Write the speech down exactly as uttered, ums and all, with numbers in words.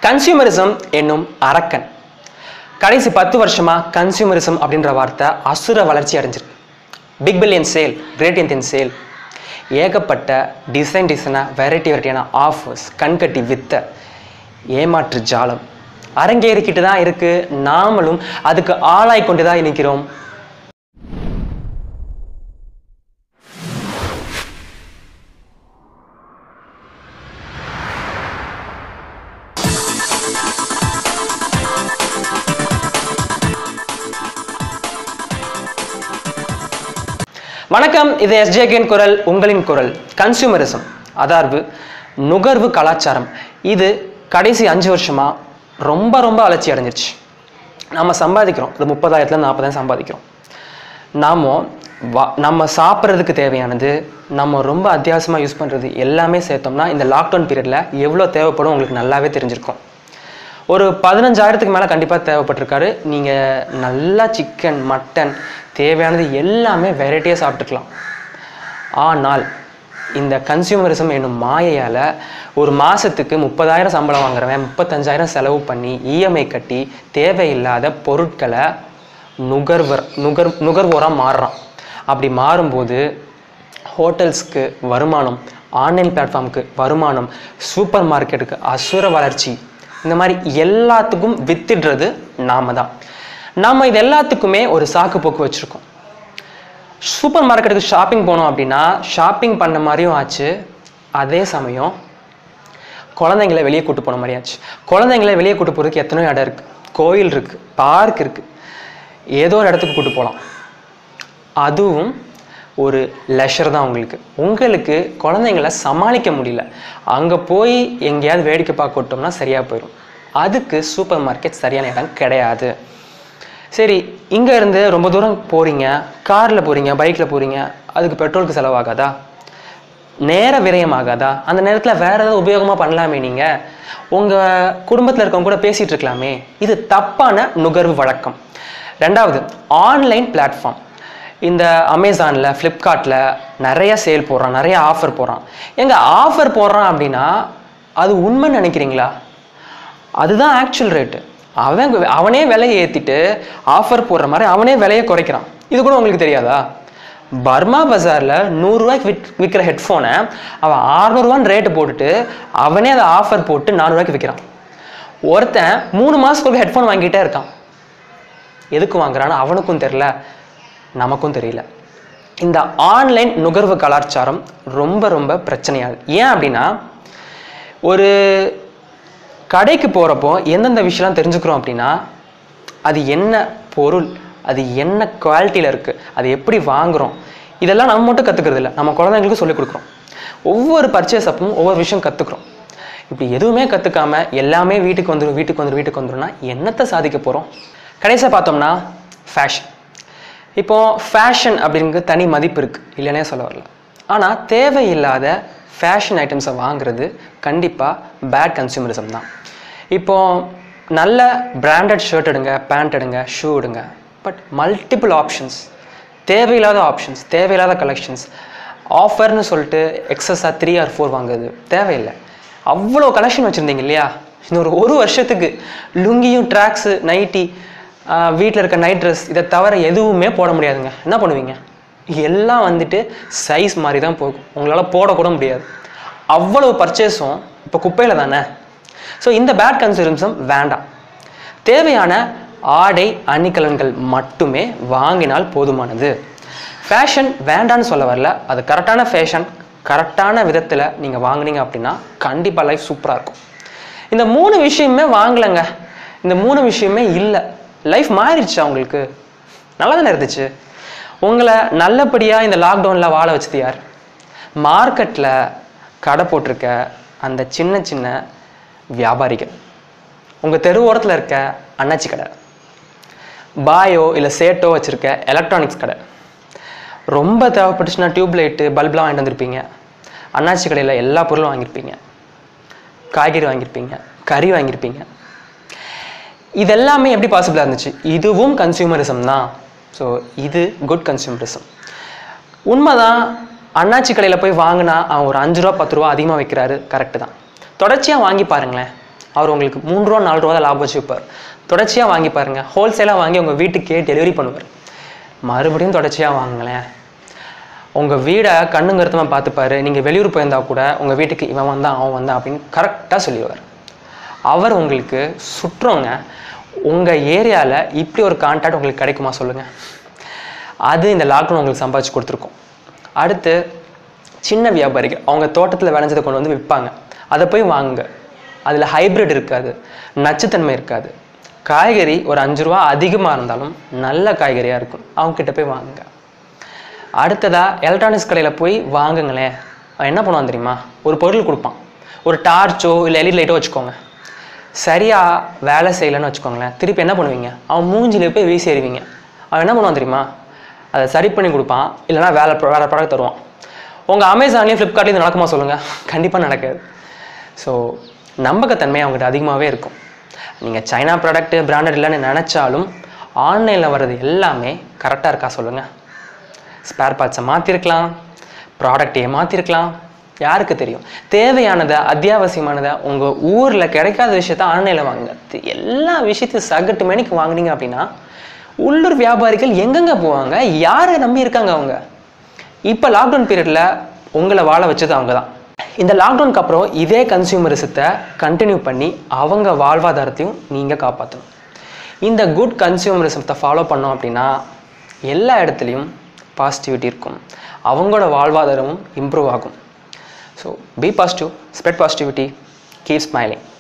Consumerism என்னும் அரக்கன் கடைசி பத்து வருஷமா consumerism அப்படின்ற வார்த்தை அசுர வளர்ச்சி அடைஞ்சிருக்கு. Big billion sale, great Indian sale, ஏகப்பட்ட டிசைன் டிசைனா வெரைட்டி வெரைட்டியான ஆஃபர்ஸ், கண்கட்டி வித்த ஏமாற்று ஜாலம் அரங்கேறிக்கிட்டு தான் இருக்கு. நாமளும் அதுக்கு ஆளாய் கொண்டு தான் நிற்கிறோம். வணக்கம், இது எஸ் ஜே கேயின் குரல், உங்களின் குரல். கன்சூமரிசம் அதாவது நுகர்வு கலாச்சாரம், இது கடைசி அஞ்சு வருஷமா ரொம்ப ரொம்ப வளர்ச்சி அடைஞ்சிருச்சு. நம்ம சம்பாதிக்கிறோம், ஒரு முப்பதாயிரத்துல நாற்பதாயிரம் சம்பாதிக்கிறோம். நாம வா நம்ம சாப்பிட்றதுக்கு தேவையானது, நம்ம ரொம்ப அத்தியாவசியமாக யூஸ் பண்ணுறது எல்லாமே சேர்த்தோம்னா இந்த லாக்டவுன் பீரியடில் எவ்வளோ தேவைப்படும் உங்களுக்கு நல்லாவே தெரிஞ்சிருக்கும். ஒரு பதினஞ்சாயிரத்துக்கு மேலே கண்டிப்பாக தேவைப்பட்டிருக்காரு. நீங்கள் நல்லா சிக்கன், மட்டன், தேவையானது எல்லாமே வெரைட்டியாக சாப்பிட்டுக்கலாம். ஆனால் இந்த கன்சியூமரிசம் என்னும் மாயையால் ஒரு மாதத்துக்கு முப்பதாயிரம் சம்பளம் வாங்குறவன் முப்பத்தஞ்சாயிரம் செலவு பண்ணி இஎம்ஐ கட்டி தேவையில்லாத பொருட்களை நுகர்வர் நுகர் நுகர்வோராக மாறுறான். அப்படி மாறும்போது ஹோட்டல்ஸ்க்கு வருமானம், ஆன்லைன் பிளாட்ஃபார்முக்கு வருமானம், சூப்பர் மார்க்கெட்டுக்கு அசுர வளர்ச்சி, இந்த மாதிரி எல்லாத்துக்கும் வித்திடுறது நாம தான். நாம் இது எல்லாத்துக்குமே ஒரு சாக்கு போக்கு வச்சுருக்கோம். சூப்பர் மார்க்கெட்டுக்கு ஷாப்பிங் போனோம் அப்படின்னா ஷாப்பிங் பண்ண மாதிரியும் ஆச்சு, அதே சமயம் குழந்தைங்களை வெளியே கூட்டு போன மாதிரி ஆச்சு. குழந்தைங்களை வெளியே கூட்டு போகிறதுக்கு எத்தனையோ இடம் இருக்குது, கோயில் இருக்குது, பார்க் இருக்குது, ஏதோ ஒரு இடத்துக்கு கூட்டு போகலாம். அதுவும் ஒரு லெஷர் தான் உங்களுக்கு. உங்களுக்கு குழந்தைங்கள சமாளிக்க முடியல, அங்கே போய் எங்கேயாவது வேடிக்கை பார்க்க விட்டோம்னா சரியாக போயிடும். அதுக்கு சூப்பர் மார்க்கெட் சரியான இடம் கிடையாது. சரி, இங்கே இருந்து ரொம்ப தூரம் போகிறீங்க, காரில் போகிறீங்க, பைக்கில் போகிறீங்க, அதுக்கு பெட்ரோலுக்கு செலவாகாதா? நேர விரயம் ஆகாதா? அந்த நேரத்தில் வேறு ஏதாவது உபயோகமாக பண்ணலாமே, நீங்கள் உங்கள் குடும்பத்தில் இருக்கவங்க கூட பேசிகிட்டு இருக்கலாமே. இது தப்பான நுகர்வு வழக்கம். ரெண்டாவது, ஆன்லைன் பிளாட்ஃபார்ம். இந்த அமேசானில், ஃப்ளிப்கார்ட்டில் நிறைய சேல் போடுறான், நிறைய ஆஃபர் போடுறான். எங்கே ஆஃபர் போடுறான் அப்படின்னா அது உண்மைன்னு நினைக்கிறீங்களா? அதுதான் ஆக்சுவல் ரேட்டு. அவன் அவனே விலையை ஏற்றிட்டு ஆஃபர் போடுற மாதிரி அவனே விலையை குறைக்கிறான். இது கூட உங்களுக்கு தெரியாதா? பர்மா பஜாரில் நூறுரூவாய்க்கு விற் விற்கிற ஹெட்ஃபோனை அவன் அறுநூறுவான்னு ரேட்டு போட்டுட்டு அவனே அதை ஆஃபர் போட்டு நானூறுவாய்க்கு விற்கிறான். ஒருத்தன் மூணு மாதத்துக்கு ஹெட்ஃபோன் வாங்கிட்டே இருக்கான். எதுக்கு வாங்குறான்னு அவனுக்கும் தெரில, நமக்கும் தெரியல. இந்த ஆன்லைன் நுகர்வு கலாச்சாரம் ரொம்ப ரொம்ப பிரச்சனையாகுது. ஏன் அப்படின்னா, ஒரு கடைக்கு போகிறப்போ எந்தெந்த விஷயம்லாம் தெரிஞ்சுக்கிறோம் அப்படின்னா, அது என்ன பொருள், அது என்ன குவாலிட்டியில் இருக்குது, அது எப்படி வாங்குகிறோம், இதெல்லாம் நம்ம மட்டும் கற்றுக்கிறது இல்லை, நம்ம குழந்தைங்களுக்கு சொல்லிக் கொடுக்குறோம். ஒவ்வொரு பர்ச்சேஸ் அப்பவும் ஒவ்வொரு விஷயம் கற்றுக்குறோம். இப்படி எதுவுமே கற்றுக்காம எல்லாமே வீட்டுக்கு வந்துடும் வீட்டுக்கு வந்துடும் வீட்டுக்கு வந்துடும்னா என்னத்தை சாதிக்க போகிறோம்? கடைசியாக பார்த்தோம்னா ஃபேஷன். இப்போது ஃபேஷன் அப்படிங்கிறது தனி மதிப்பு இருக்குது, இல்லைன்னே சொல்ல வரல. ஆனால் தேவையில்லாத ஃபேஷன் ஐட்டம்ஸை வாங்குறது கண்டிப்பாக பேட் கன்சூமரிசம் தான். இப்போது நல்ல பிராண்டட் ஷர்ட் எடுங்க, பேண்ட் எடுங்க, ஷூ எடுங்க, பட் மல்டிபிள் ஆப்ஷன்ஸ், தேவையில்லாத ஆப்ஷன்ஸ், தேவையில்லாத கலெக்ஷன்ஸ், ஆஃபர்னு சொல்லிட்டு எக்ஸஸாக த்ரீ ஆர் ஃபோர் வாங்குறது தேவையில்லை. அவ்வளோ கலெக்ஷன் வச்சுருந்தீங்க இல்லையா? இன்னொரு ஒரு வருஷத்துக்கு லுங்கியும், ட்ராக்ஸு, நைட்டி, வீட்டில் இருக்க நைட் ட்ரெஸ், இதை தவிர எதுவுமே போட முடியாதுங்க. என்ன பண்ணுவீங்க? எல்லாம் வந்துட்டு சைஸ் மாதிரி தான் போகும், உங்களால் போடக்கூட முடியாது. அவ்வளவு பர்ச்சேஸும் இப்போ குப்பையில் தானே. ஸோ இந்த பேட் கன்சூமரிசம் வேண்டாம். தேவையான ஆடை அணிகலன்கள் மட்டுமே வாங்கினால் போதுமானது. ஃபேஷன் வேண்டான்னு சொல்ல வரல, அது கரெக்டான ஃபேஷன், கரெக்டான விதத்தில் நீங்கள் வாங்கினீங்க அப்படின்னா கண்டிப்பாக லைஃப் சூப்பராக இருக்கும். இந்த மூணு விஷயமே வாங்கலைங்க, இந்த மூணு விஷயமே இல்லை, லைஃப் மாறிடுச்சு. அவங்களுக்கு நல்லா தானே இருந்துச்சு. உங்களை நல்லபடியாக இந்த லாக்டவுனில் வாழ வச்சது யார்? மார்க்கெட்டில் கடை போட்டிருக்க அந்த சின்ன சின்ன வியாபாரிகள், உங்கள் தெரு ஓரத்தில் இருக்க அண்ணாச்சி கடை, பாயோ இல்லை சேட்டோ வச்சுருக்க எலக்ட்ரானிக்ஸ் கடை, ரொம்ப தேவைப்பட்டுச்சுன்னா டியூப் லைட்டு, பல்பெலாம் வாங்கிட்டு வந்திருப்பீங்க. அண்ணாச்சி கடையில் எல்லா பொருளும் வாங்கியிருப்பீங்க, காய்கறி வாங்கியிருப்பீங்க, கறி வாங்கியிருப்பீங்க. இதெல்லாமே எப்படி பாசிபிளாக இருந்துச்சு? இதுவும் கன்சியூமரிசம் தான். ஸோ இது குட் கன்சியூமரிசம். உண்மைதான், அண்ணாச்சி கடையில் போய் வாங்கினா அவன் ஒரு அஞ்சு ரூபா பத்து ரூபா அதிகமாக வைக்கிறாரு, கரெக்டு தான். தொடர்ச்சியாக வாங்கி பாருங்களேன், அவர் உங்களுக்கு மூணு ரூபா நாலு ரூபா தான் லாபம் வச்சு வைப்பார். தொடர்ச்சியாக வாங்கி பாருங்கள், ஹோல்சேலாக வாங்கி உங்கள் வீட்டுக்கே டெலிவரி பண்ணுவார். மறுபடியும் தொடர்ச்சியாக வாங்குங்களேன். உங்கள் வீடை கண்ணுங்கருத்தமாக பார்த்துப்பாரு. நீங்கள் வெளியூர் போயிருந்தால் கூட உங்கள் வீட்டுக்கு இவன் வந்தான் அவன் வந்தான் அப்படின்னு கரெக்டாக சொல்லிடுவார். அவர் உங்களுக்கு சுற்றுறவங்க. உங்கள் ஏரியாவில் இப்படி ஒரு கான்டாக்ட் உங்களுக்கு கிடைக்குமா சொல்லுங்கள்? அது இந்த லாக்டவுன் உங்களுக்கு சம்பாதிச்சு கொடுத்துருக்கோம். அடுத்து சின்ன வியாபாரிகள் அவங்க தோட்டத்தில் விளைஞ்சதை கொண்டு வந்து விற்பாங்க. அதை போய் வாங்குங்க. அதில் ஹைப்ரிட் இருக்காது, நச்சுத்தன்மை இருக்காது. காய்கறி ஒரு அஞ்சு ரூபா அதிகமாக இருந்தாலும் நல்ல காய்கறியாக இருக்கும். அவங்கக்கிட்ட போய் வாங்குங்க. அடுத்ததாக எலக்ட்ரானிக்ஸ் கடையில் போய் வாங்குங்களேன். அவன் என்ன பண்ணுவான் தெரியுமா? ஒரு பொருள் கொடுப்பான், ஒரு டார்ச்சோ இல்லை எல்இடி லைட்டோ வச்சுக்கோங்க. சரியாக வேலை செய்யலைன்னு வச்சுக்கோங்களேன், திருப்பி என்ன பண்ணுவீங்க? அவன் மூஞ்சிலே போய் வீசி எறிவீங்க. அவன் என்ன பண்ணுவான் தெரியுமா? அதை சரி பண்ணி கொடுப்பான், இல்லைனா வேலை வேறு ப்ராடக்ட் தருவான். உங்கள் அமேசான்லேயும் ஃப்ளிப்கார்ட்லேயும் இது நடக்குமா சொல்லுங்கள்? கண்டிப்பாக நடக்காது. ஸோ நம்பகத்தன்மை அவங்ககிட்ட அதிகமாகவே இருக்கும். நீங்கள் சைனா ப்ராடக்ட்டு பிராண்டட் இல்லைன்னு நினச்சாலும் ஆன்லைனில் வர்றது எல்லாமே கரெக்டாக இருக்கா சொல்லுங்கள்? ஸ்பேர் பார்ட்ஸை மாற்றிருக்கலாம், ப்ராடக்டையே மாற்றிருக்கலாம், யாருக்கு தெரியும்? தேவையானதை அத்தியாவசியமானதை உங்கள் ஊரில் கிடைக்காத விஷயத்த ஆன்லைனில் வாங்குங்க. எல்லா விஷயத்தையும் சகட்டு மணிக்கு வாங்கினீங்க அப்படின்னா உள்ளூர் வியாபாரிகள் எங்கெங்கே போவாங்க? யாரை நம்பி இருக்காங்க அவங்க? இப்போ லாக்டவுன் பீரியடில் உங்களை வாழ வச்சது அவங்க தான். இந்த லாக்டவுனுக்கு அப்புறம் இதே கன்சியூமரிசத்தை கண்டினியூ பண்ணி அவங்க வாழ்வாதாரத்தையும் நீங்கள் காப்பாற்றணும். இந்த குட் கன்சியூமரிசத்தை ஃபாலோ பண்ணோம் அப்படின்னா எல்லா இடத்துலையும் பாசிட்டிவிட்டி இருக்கும், அவங்களோட வாழ்வாதாரமும் இம்ப்ரூவ் ஆகும். So be positive, spread positivity, keep smiling.